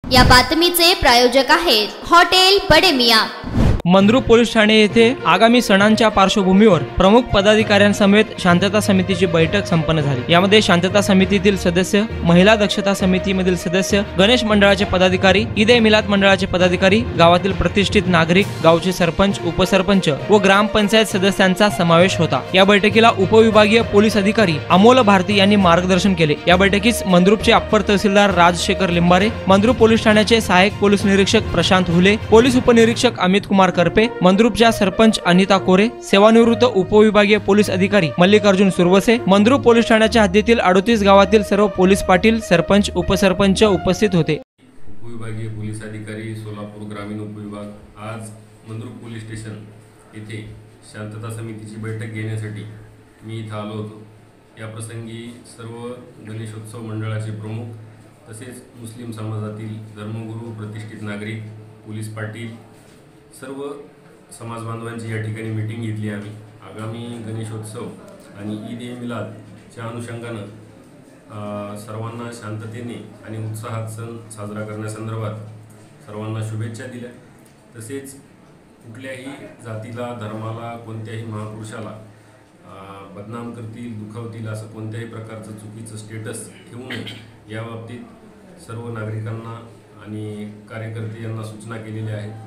या बातमीचे प्रायोजक आहेत हॉटेल बडे मियां। मंद्रुप पोलीस ठाणे येथे आगामी सणांच्या पार्श्वभूमीवर प्रमुख पदाधिकाऱ्यांसमेत शांतता समितीची बैठक संपन्न झाली। यामध्ये शांतता समितीतील सदस्य, महिला दक्षता समितीमधील सदस्य, गणेश मंडळाचे पदाधिकारी, ईद ए मिलाद मंडळाचे पदाधिकारी, गावातील प्रतिष्ठित नागरिक, गावचे सरपंच, उपसरपंच व ग्रामपंचायत सदस्यांचा समावेश होता। या बैठकीला उपविभागीय पोलीस अधिकारी अमोल भारती यांनी मार्गदर्शन केले। या बैठकीस मंद्रुपचे अप्पर तहसीलदार राजशेखर लिंबारे, मंद्रुप पोलीस ठाण्याचे सहाय्यक पोलीस निरीक्षक प्रशांत हुले, पोलीस उपनिरीक्षक अमित कुमार करपे, मंद्रुपच्या सरपंच अनिता कोरे, सेवानिवृत्त उपविभागीय पोलीस अधिकारी मल्लिकार्जुन सुरवसे, मंद्रुप पोलीस ठाण्याच्या हद्दीतील 38 गावातील सर्व पोलीस पाटील, सरपंच, उपसरपंच उपस्थित होते। उपविभागीय पोलीस अधिकारी सोलापूर ग्रामीण उपविभाग आज मंद्रुप पोलीस स्टेशन येथे शांतता समितीची बैठक घेण्यासाठी मी इथं आलो होतो। या प्रसंगी सर्व गणेशोत्सव मंडळाचे प्रमुख तसेच मुस्लिम समाजातील धर्मगुरू, प्रतिष्ठित नागरिक, पोलीस पाटील, सर्व समाज बांधवांची या ठिकाणी मीटिंग घेतली आम्ही। आगामी गणेशोत्सव आणि ईद ए मिलादच्या अनुषंगाने सर्वांना शांततेने आणि उत्साहात सण साजरा करण्यासंदर्भात सर्वांना शुभेच्छा दिल्या। तसेच कुठल्याही जातीला, धर्माला, कोणत्याही महापुरुषाला बदनाम करतील, दुखावतील असं कोणत्याही प्रकारचं चुकीचं स्टेटस ठेवू नये या बाबतीत सर्व नागरिकांना आणि कार्यकर्ते यांना सूचना केलेल्या आहेत।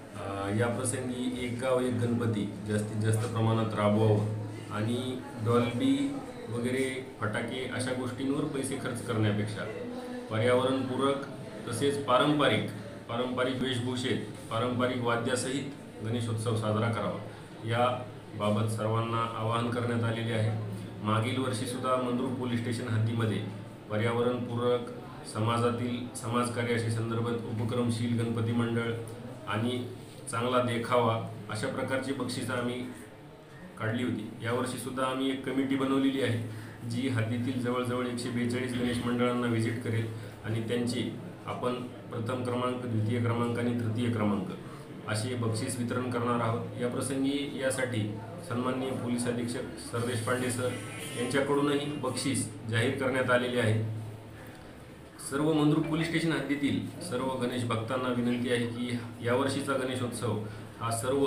या प्रसंगी एक गाव एक गणपती जास्तीत जास्त प्रमाणात राबवावं आणि डॉल्बी वगैरे फटाके अशा गोष्टींवर पैसे खर्च करण्यापेक्षा पर्यावरणपूरक तसेच पारंपरिक वेशभूषेत, पारंपरिक वाद्यासहित गणेशोत्सव साजरा करावा या बाबत सर्वांना आवाहन करण्यात आलेले आहे। मागील वर्षीसुद्धा मंद्रुप पोलीस स्टेशन हद्दीमध्ये पर्यावरणपूरक समाजातील समाजकार्याशी संदर्भात उपक्रमशील गणपती मंडळ आणि चांगला देखावा अशा प्रकारची बक्षिसं आम्ही काढली होती। यावर्षी सुद्धा आम्ही एक कमिटी बनवलेली आहे जी हद्दीतील जवळजवळ 142 गणेश मंडळांना व्हिजिट करेल आणि त्यांची आपण प्रथम क्रमांक, द्वितीय क्रमांक आणि तृतीय क्रमांक असे बक्षीस वितरण करणार आहोत। या प्रसंगी यासाठी सन्माननीय पोलीस अधीक्षक सर देशपांडे सर यांच्याकडूनही बक्षीस जाहीर करण्यात आलेले आहे। सर्व मंद्रुप पोलीस स्टेशन हद्दीतील सर्व गणेश भक्तांना विनंती आहे की यावर्षीचा गणेशोत्सव हा सर्व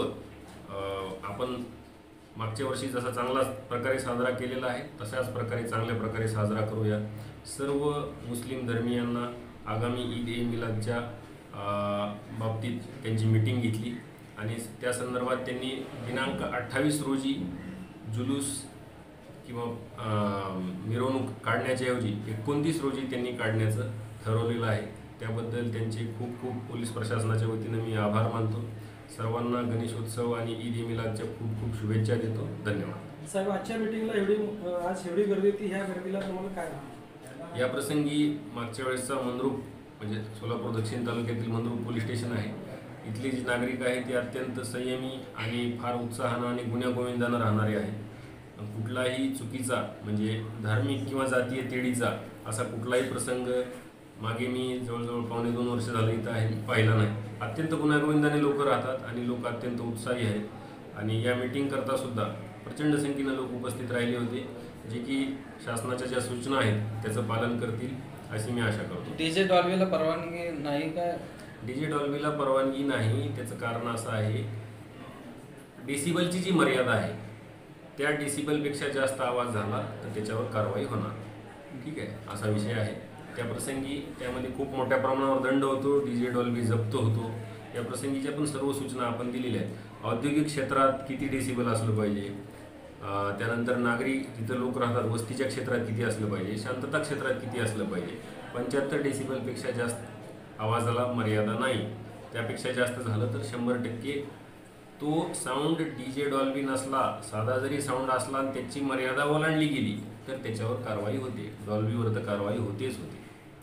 आपण मागच्या वर्षी जसा चांगला प्रकारे साजरा केलेला आहे तशाच प्रकारे चांगल्या प्रकारे साजरा करूया। सर्व मुस्लिम धर्मीयांना आगामी ईद ए मिलादच्या बाबतीत त्यांची मीटिंग घेतली आणि त्या संदर्भात त्यांनी दिनांक 28 रोजी जुलूस किंवा मिरवणूक काढण्याच्या ऐवजी 29 रोजी त्यांनी काढण्याचं ठरवलेलं आहे। त्याबद्दल त्यांचे खूप खूप पोलीस प्रशासनाच्या वतीने मी आभार मानतो। सर्वांना गणेशोत्सव आणि ईद ए मिलादच्या खूप खूप शुभेच्छा देतो। धन्यवाद। साहेब, आजच्या मीटिंगला आज एवढी गर्दी होती, ह्या गर्दीला तुम्हाला काय? या प्रसंगी मागच्या वेळेसचा मंद्रुप म्हणजे सोलापूर दक्षिण तालुक्यातील मंद्रुप पोलीस स्टेशन आहे, इथले जे नागरिक आहेत ते अत्यंत संयमी आणि फार उत्साहानं आणि गुण्यागोविंदानं राहणारे आहेत। कुठलाही चुकीचा म्हणजे धार्मिक किंवा जातीय तेढीचा असा कुठलाही प्रसंग मागे मी जवळजवळ 1.5-2 वर्ष झालं इथं आहे पाहिला नाही। अत्यंत गुण्यागोविंदाने लोक राहतात आणि लोक अत्यंत उत्साही आहेत आणि या मीटिंग करता सुद्धा प्रचंड संख्येनं लोक उपस्थित राहिले होते, जे की शासनाच्या ज्या सूचना आहेत त्याचं पालन करतील अशी मी आशा करतो। डीजे डॉल्बीला परवानगी नाही का? डीजे डॉल्बीला परवानगी नाही, त्याचं कारण असं आहे डेसिबलची जी मर्यादा आहे त्या डेसिबलपेक्षा जास्त आवाज झाला तर त्याच्यावर कारवाई होणार। ठीक आहे, असा विषय आहे। त्या प्रसंगी त्यामध्ये खूप मोठ्या प्रमाणावर दंड होतो, डीजे डॉल्बी जप्त होतो। या प्रसंगीच्या पण सर्व सूचना आपण दिलेल्या आहेत। औद्योगिक क्षेत्रात किती डेसिबल असलं पाहिजे, त्यानंतर नागरिक जिथं लोक राहतात वस्तीच्या क्षेत्रात किती असलं पाहिजे, शांतता क्षेत्रात किती असलं पाहिजे। 75 डेसिबलपेक्षा जास्त आवाजाला मर्यादा नाही, त्यापेक्षा जास्त झालं तर 100% तो साऊंड डीजे डॉल्बी नसला, साधा जरी साऊंड असला आणि त्याची मर्यादा ओलांडली गेली तर त्याच्यावर कारवाई होते। डॉल्बीवर तर कारवाई होतेच होते।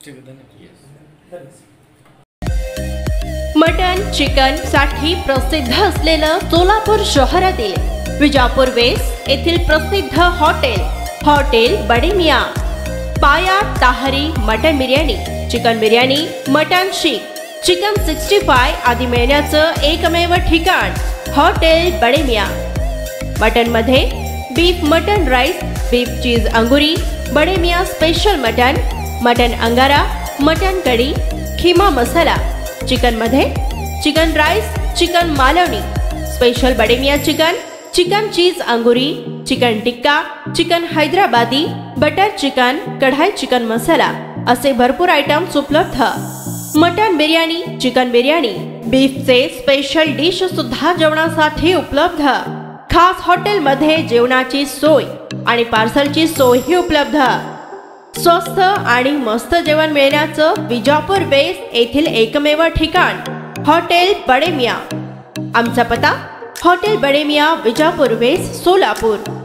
मटन चिकन साठी प्रसिद्ध असलेलं सोलापूर शहरातील विजापूर वेस्ट येथील प्रसिद्ध हॉटेल बडे मियां। पाया ताहरी mutton biryani, chicken biryani, mutton शीख, चिकन 65 आदी मिळण्याचं एकमेव ठिकाण हॉटेल बडे मियां। मटन मध्ये beef mutton rice, beef cheese अंगुरी, Bade Miyan special mutton, mutton अंगारा, मटन कढी, खिमा मसाला, चिकन मध्ये chicken rice, chicken Malvani, special Bademiya chicken, chicken cheese अंगुरी, chicken tikka, chicken Hyderabadi, butter chicken, kadhai chicken masala असे भरपूर आयटम्स उपलब्ध। मटन बिर्याणी, चिकन बिर्याणी, बीफचे स्पेशल डिश सुद्धा जेवणासाठी उपलब्ध। खास हॉटेलमध्ये जेवणाची सोय आणि पार्सलची सोयही उपलब्ध। स्वस्त आणि मस्त जेवण मिळण्याचं विजापूर वेस्ट येथील एकमेव ठिकाण हॉटेल बडेमिया। आमचा पत्ता हॉटेल बडेमिया, विजापूर वेस्ट, सोलापूर।